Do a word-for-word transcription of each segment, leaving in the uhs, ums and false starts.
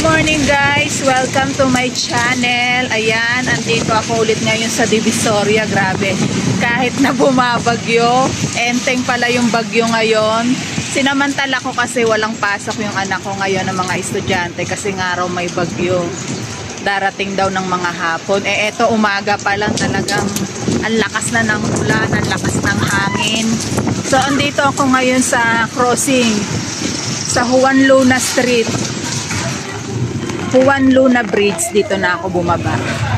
morning guys! Welcome to my channel. Ayan, andito ako ulit ngayon sa Divisoria. Grabe, kahit na bumabagyo, enteng pala yung bagyo ngayon. Sinamantala ko kasi walang pasok yung anak ko ngayon ng mga estudyante kasi nga raw may bagyo. Darating daw ng mga hapon. Eh eto, umaga pa lang talagang ang lakas na ng ulan, ang lakas ng hangin. So andito ako ngayon sa crossing sa Juan Luna Street. Juan Luna Bridge, dito na ako bumaba.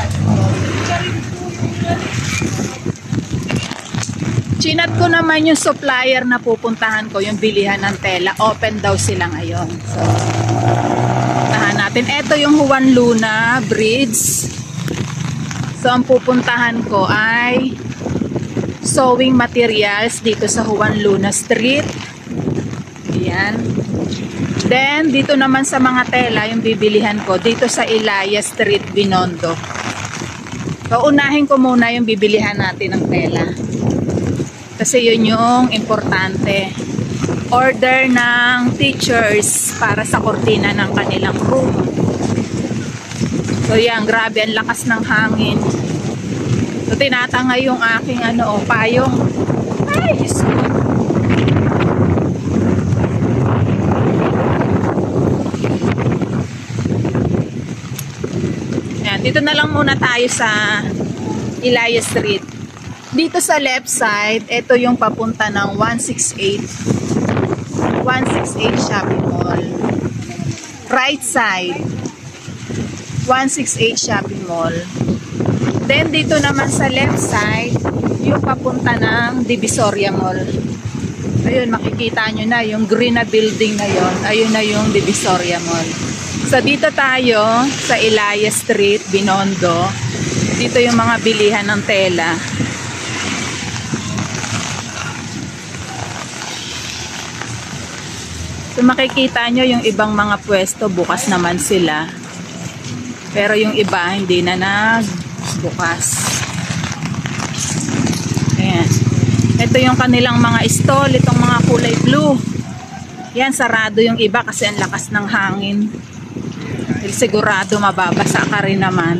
Chinat ko naman yung supplier na pupuntahan ko, yung bilihan ng tela. Open daw sila ngayon. So, puntahan natin. Ito yung Juan Luna Bridge. So, ang pupuntahan ko ay sewing materials dito sa Juan Luna Street. Ayan. Then, dito naman sa mga tela, yung bibilihan ko, dito sa Ilaya Street, Binondo. So, unahin ko muna yung bibilihan natin ng tela. Kasi yun yung importante. Order ng teachers para sa kurtina ng kanilang room. So, yan, grabe, ang lakas ng hangin. So, tinatangay yung aking ano, oh, payong. Ay, Jesus. Dito na lang muna tayo sa Ilaya Street. Dito sa left side, ito yung papunta ng one sixty-eight Shopping Mall. Right side, one sixty-eight Shopping Mall. Then dito naman sa left side, yung papunta ng Divisoria Mall. Ayun, makikita nyo na yung green na building na yon. Ayun na yung Divisoria Mall. So dito tayo sa Ilaya Street, Binondo. Dito yung mga bilihan ng tela. So makikita nyo yung ibang mga pwesto, bukas naman sila. Pero yung iba hindi na nagbukas. Ayan. Ito yung kanilang mga stall, itong mga kulay blue. Yan, sarado yung iba kasi ang lakas ng hangin. Sigurado mababasa ka rin naman.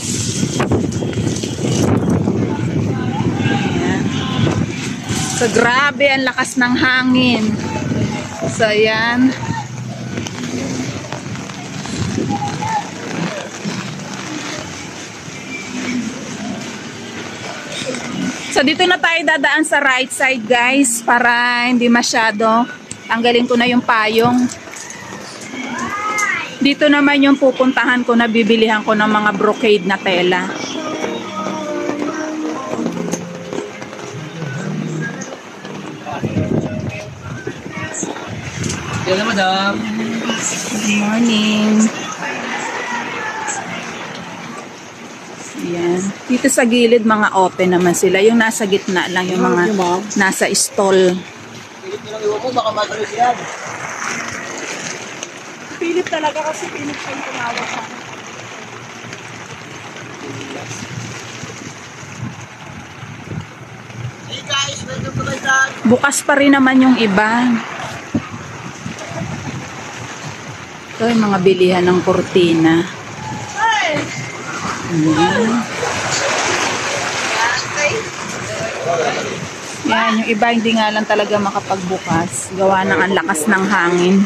Ayan. So grabe ang lakas ng hangin. So ayan. So dito na tayo dadaan sa right side guys para hindi masyado. Tanggalin ko na yung payong. Dito naman yung pupuntahan ko na bibilihan ko ng mga brocade na tela. Hello, madam. Good morning. Ayan. Dito sa gilid, mga open naman sila. Yung nasa gitna lang, yung mga nasa stall. Pilit nyo lang iwan mo, baka matuloy yan. Pilit talaga kasi pilit pa yung tumawag sa akin. Hey guys, welcome to my vlog. Bukas pa rin naman yung iba. Ito yung mga bilihan ng kurtina. Ayan. Yan, yung iba hindi nga lang talaga makapagbukas. Gawa ng ang lakas ng hangin.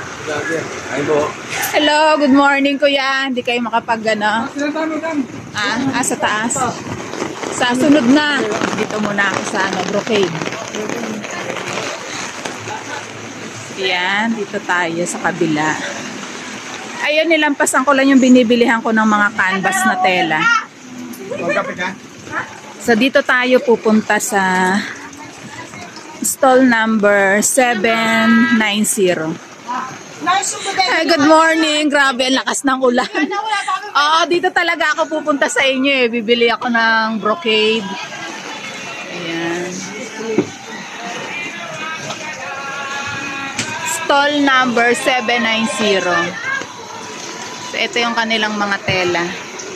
Hello, good morning kuya. Hindi kayo makapag ano? Ah, ah, sa taas. Sa sunod na. Dito muna ako sa ano, brocade. Yan, dito tayo sa kabila. Ayun, nilampasan ko lang yung binibilihan ko ng mga canvas na tela. So dito tayo pupunta sa stall number seven ninety. Ay, good morning. Grabe, ang lakas ng ulan. Oo, dito talaga ako pupunta sa inyo eh. Bibili ako ng brocade. Ayan. Stall number seven ninety. So, ito yung kanilang mga tela.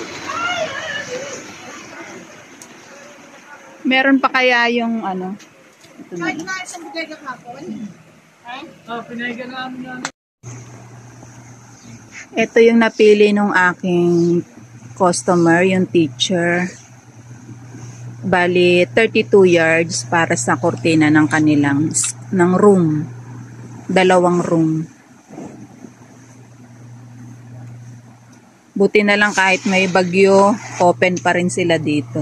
Meron pa kaya yung ano? Ito na lang. Oh, pinaigan namin yan. Ito yung napili nung aking customer, yung teacher. Bali, thirty-two yards para sa kurtina ng kanilang ng room. Dalawang room. Buti na lang kahit may bagyo, open pa rin sila dito.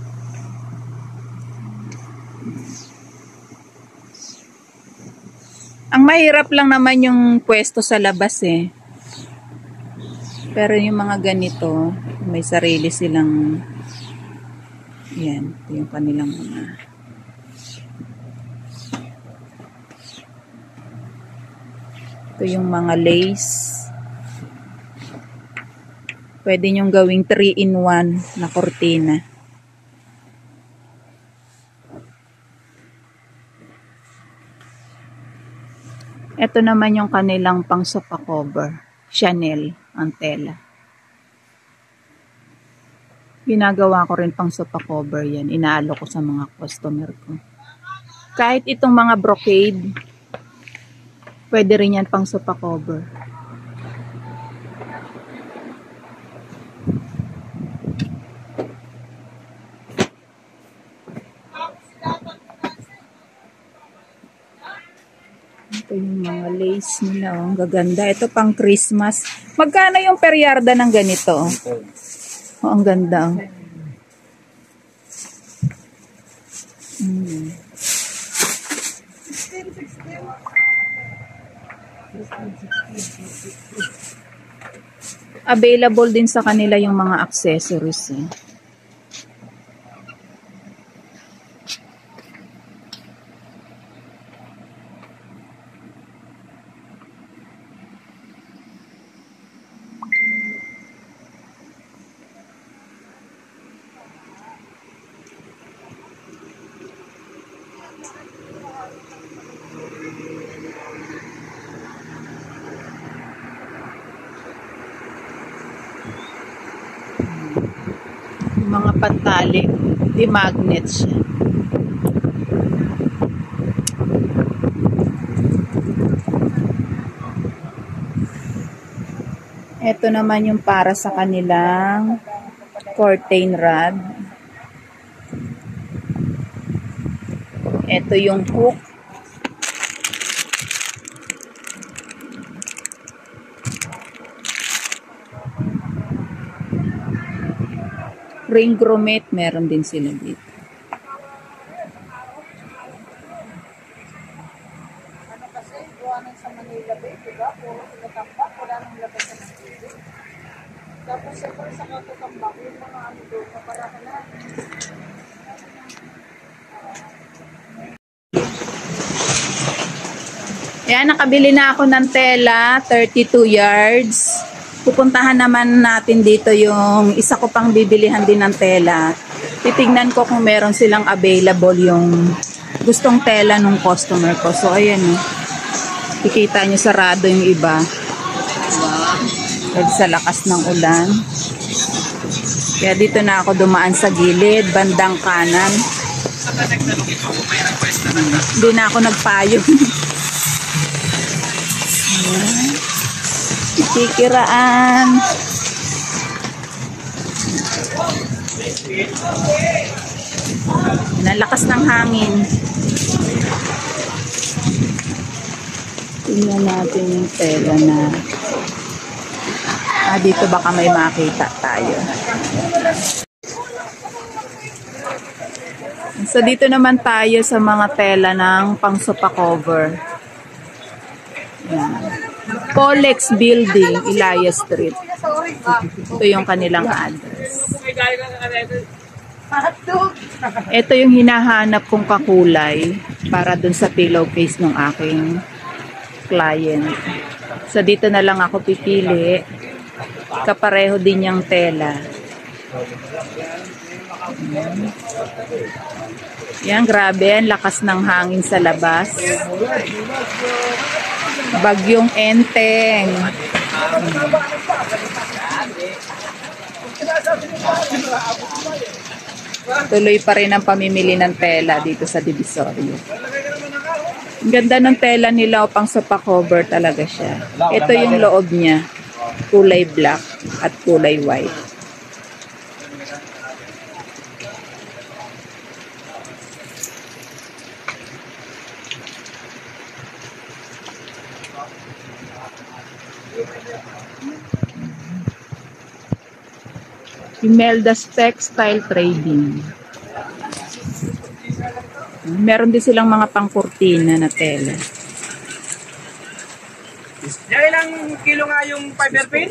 Ang mahirap lang naman yung pwesto sa labas eh. Pero yung mga ganito, may sarili silang, yan, ito yung kanilang mga, ito yung mga lace. Pwede nyong gawing three in one na kurtina. Ito naman yung kanilang pang sofa cover. Chanel ang tela. Ginagawa ko rin pang sofa cover yan. Inaalo ko sa mga customer ko. Kahit itong mga brocade, pwede rin yan pang sofa cover. Ito yung mga lace nila. Oh. Ang gaganda. Ito pang Christmas. Magkano yung per yarda ng ganito? Oh, ang ganda. Oh. Hmm. Available din sa kanila yung mga accessories. Eh. Mga pantali, di magnet siya. Ito naman yung para sa kanilang curtain rod. Ito yung hook. Ring grommet, meron din sila dito. Ano kasi, gawa ng sa Manila Bay, diba? Puro sila tambak, wala nang labas sa Manila. Tapos siyempre sa katutambak, yung mga ano doon, para ka na. Yan, nakabili na ako ng tela, thirty-two yards. Pupuntahan naman natin dito yung isa ko pang bibilihan din ng tela. Titignan ko kung meron silang available yung gustong tela ng customer ko. So, ayan o. Kikita nyo sarado yung iba. Dahil sa lakas ng ulan. Kaya dito na ako dumaan sa gilid, bandang kanan. Hindi na ako nagpayong. Ayan. Kikiraan. Ang lakas ng hangin. Tingnan natin yung tela na ah, dito baka may makita tayo. So dito naman tayo sa mga tela ng pang sofa cover. Yan. Polex Building, Ilaya Street. Ito yung kanilang address. Ito yung hinahanap kong kakulay para dun sa pillowcase ng aking client. So dito na lang ako pipili. Kapareho din yung tela. Yan, grabe. Ang lakas ng hangin sa labas. Bagyong Enteng. Tuloy pa rin ang pamimili ng tela dito sa Divisorio. Ang ganda ng tela nila o pang sofa cover talaga siya. Ito yung loob niya. kulay black, at kulay white. Imelda's Textile Trading. Meron din silang mga pangkurtina na tela. Yan, ilang kilo nga yung fiber pin?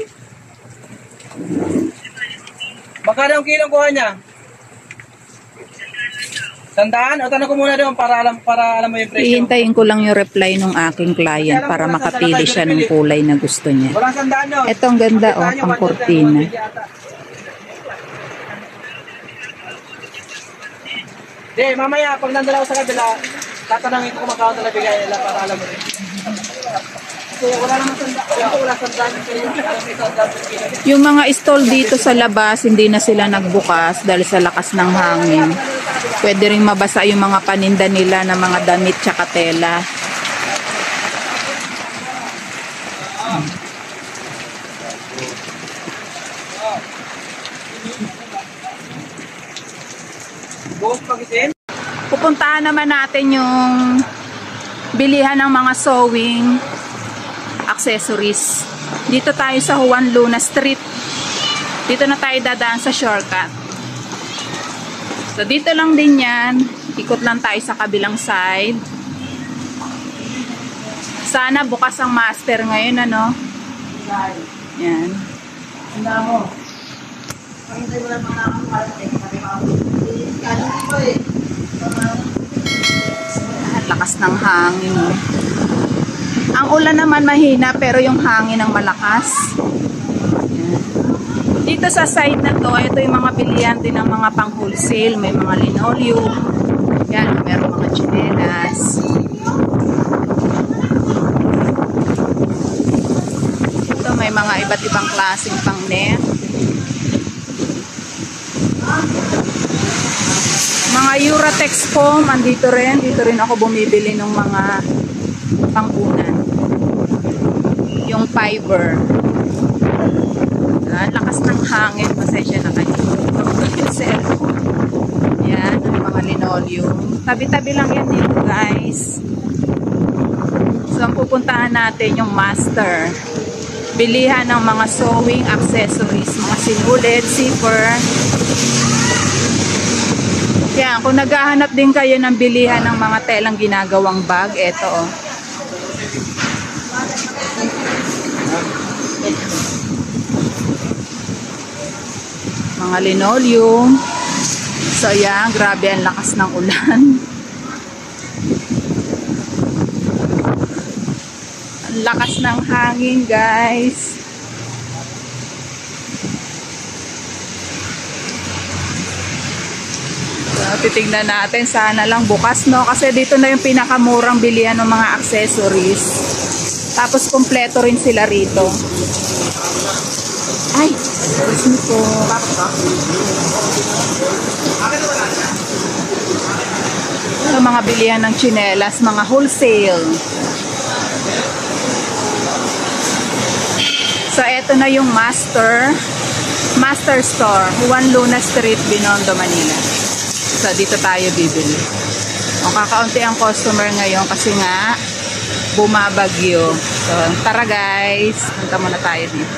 Magkano ang kilo kuha niya? Sandaan? O tanong ko muna doon para alam, para alam mo yung presyo. Ihintayin ko lang yung reply ng aking client para makapili siya ng kulay na gusto niya. Walang sandaan yun. Ito ang ganda, oh, pang kurtina. Di, mamaya, pag nandala ako sa kabila, tatanungin ko kung magkano talaga bigay nila para alam mo rin. Kasi wala naman sandaan. Wala sandaan. Yung mga stall dito sa labas, hindi na sila nagbukas dahil sa lakas ng hangin. Pwede rin mabasa yung mga paninda nila ng mga damit tsaka tela. Bukas pagisin? Pupuntahan naman natin yung bilihan ng mga sewing accessories. Dito tayo sa Juan Luna Street. Dito na tayo dadaan sa shortcut. So dito lang din yan. Ikot lang tayo sa kabilang side. Sana bukas ang master ngayon, ano? Yan. Handa mo. Pagkintay mo lang mga nakakalating. Sabi mo ako. Ano ko eh. Lakas ng hangin. Oh. Ang ulan naman mahina pero yung hangin ang malakas. Yan. Dito sa side na to, ito yung mga bilihan din ng mga pang wholesale. May mga linoleum. Yan, meron mga tsinelas. Ito may mga iba't ibang klaseng pang net. Mga Uratex foam, andito rin. Dito rin ako bumibili ng mga pangkunan. Yung fiber. Yan, lakas ng hangin. Pasensya na kayo. Yung cellphone. Yan, ang mga linoleum. Tabi-tabi lang yan dito, guys. So, ang pupuntahan natin yung master. Bilihan ng mga sewing accessories. Mga sinulit, zipper. Yan, kung naghahanap din kayo ng bilihan ng mga telang ginagawang bag, eto oh. Mga linoleum. So yan, grabe ang lakas ng ulan. Ang lakas ng hangin, guys. Titingnan natin, sana lang bukas, no? Kasi dito na yung pinakamurang bilihan ng mga accessories. Tapos kompleto rin sila rito. Ay, gusto nito. Ito mga bilihan ng tsinelas, mga wholesale. So eto na yung master master store, Juan Luna Street, Binondo, Manila. So, dito tayo bibili. O, kakaunti ang customer ngayon kasi nga bumabagyo. So, tara guys. Punta muna tayo dito.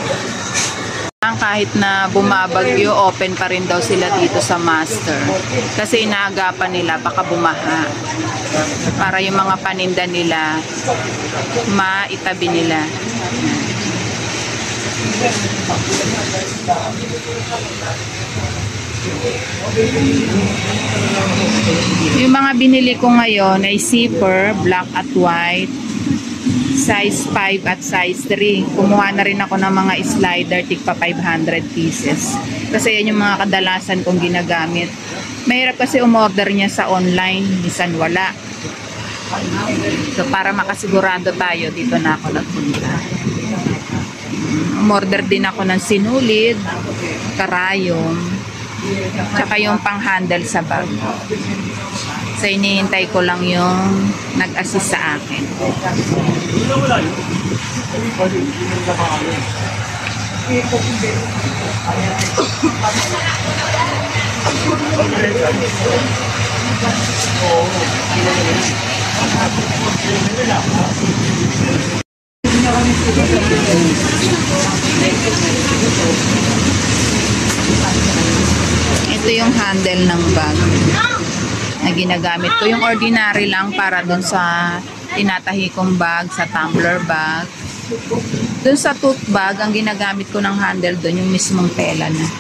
Kahit na bumabagyo, open pa rin daw sila dito sa master. Kasi inaagapan nila, baka bumaha. Para yung mga paninda nila, maitabi nila. Yung mga binili ko ngayon ay zipper, black at white, size five at size three. Kumuha na rin ako ng mga slider, tigpa five hundred pieces. Kasi yan yung mga kadalasan kong ginagamit. Mahirap kasi umorder niya sa online, minsan wala. So para makasigurado tayo, dito na ako nagpunta. Umorder din ako ng sinulid, karayom, tsaka yung pang-handle sa bag. So, inihintay ko lang yung nag-assist sa akin. Ito yung handle ng bag na ginagamit ko. Yung ordinary lang para dun sa tinatahi kong bag, sa tumbler bag. Dun sa tote bag, ang ginagamit ko ng handle dun, yung mismong tela na.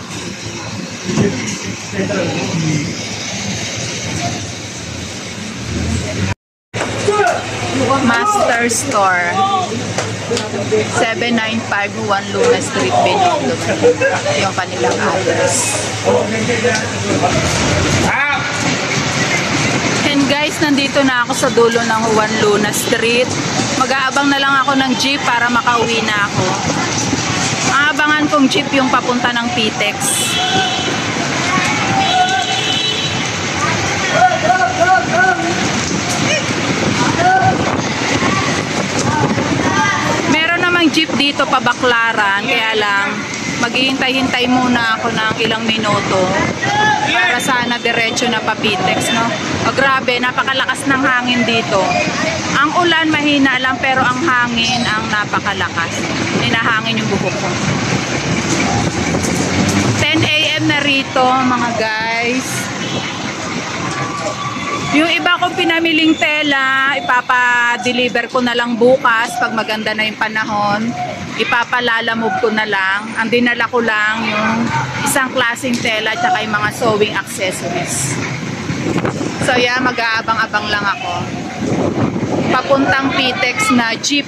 Master Store. seven nine five one Luna Street, Binondo. Yung kanilang address. And guys, nandito na ako sa dulo ng Juan Luna Street. Mag-aabang na lang ako ng jeep para makauwi na ako. Aabangan kong jeep yung papunta ng P T E X. Meron namang jeep dito pa Baclaran, kaya lang maghihintay-hintay muna ako ng ilang minuto para sana diretso na pa P T E X, no? O grabe, napakalakas ng hangin dito. Ang ulan mahina lang, pero ang hangin ang napakalakas. Hinahangin yung buhok ko. ten A M na rito mga guys. Yung iba kong pinamiling tela, ipapa-deliver ko na lang bukas pag maganda na yung panahon. Ipapalalamove ko na lang. Ang dinala ko lang yung isang klaseng tela at saka yung mga sewing accessories. So yeah, mag-aabang-abang lang ako. Papuntang P T E X na jeep.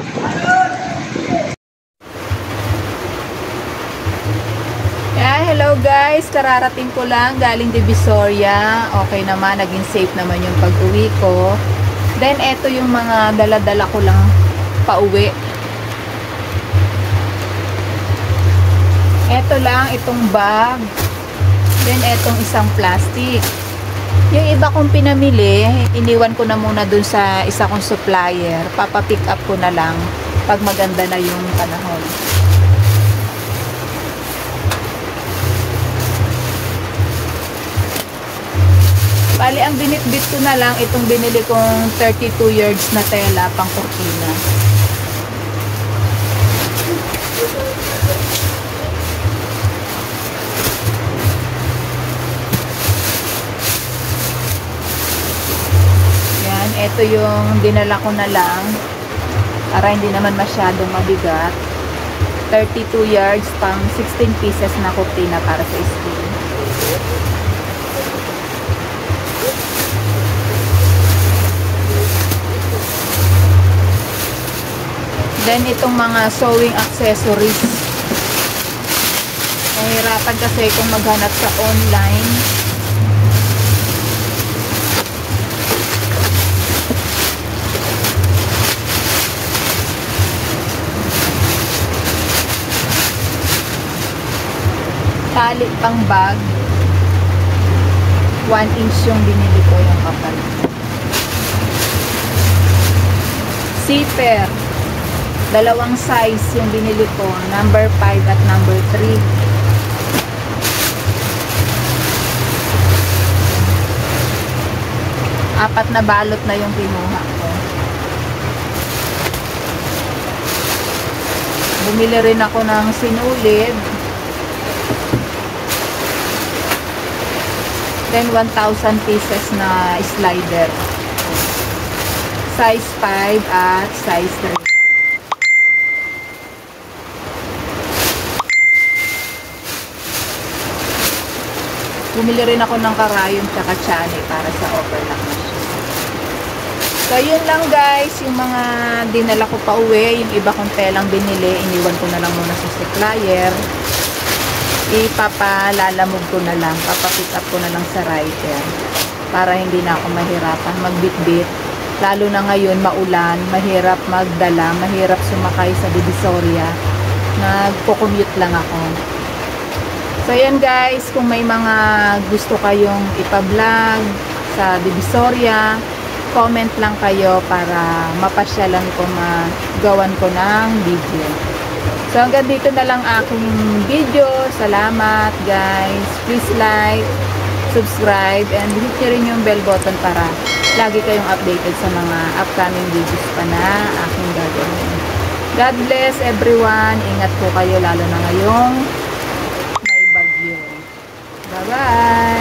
Yeah, hello guys, kararating ko lang galing Divisoria. Okay naman, naging safe naman yung pag-uwi ko. Then eto yung mga dala-dala ko lang pauwi. Eto lang, itong bag. Then etong isang plastic. Yung iba kong pinamili, iniwan ko na muna dun sa isa kong supplier. Papa-pick up ko na lang pag maganda na yung panahon. Bali, ang binitbit ko na lang itong binili kong thirty-two yards na tela pang kurtina. Yan, ito yung dinala ko na lang para hindi naman masyadong mabigat. thirty-two yards pang sixteen pieces na kurtina para sa screen. Then, itong mga sewing accessories. Nahihirapan kasi kung maghanap sa online. Tali pang bag. one inch yung binili ko yung kapal. Zipper. Dalawang size yung binili ko, number five at number three. Apat na balot na yung kinuha ko. Bumili rin ako ng sinulid. Then one thousand pieces na slider. Size five at size three. Bumili rin ako ng karayom tsaka chani para sa overlock na siya. So, yun lang guys. Yung mga dinala ko pa uwi. Yung iba kong telang binili. Iniwan ko na lang muna sa supplier. Ipapalalamog ko na lang. Papapick up ko na lang sa rider. Para hindi na ako mahirapan magbitbit. Lalo na ngayon, maulan. Mahirap magdala. Mahirap sumakay sa Divisoria. Nagpo-commute lang ako. So, yan guys, kung may mga gusto kayong ipa-vlog sa Divisoria, comment lang kayo para mapasyalan ko, magawan ko ng video. So hanggang dito na lang aking video. Salamat guys. Please like, subscribe, and hit nyo rin yung bell button para lagi kayong updated sa mga upcoming videos pa na aking gagawin. God bless everyone. Ingat po kayo lalo na ngayong may bagyo. Bye-bye!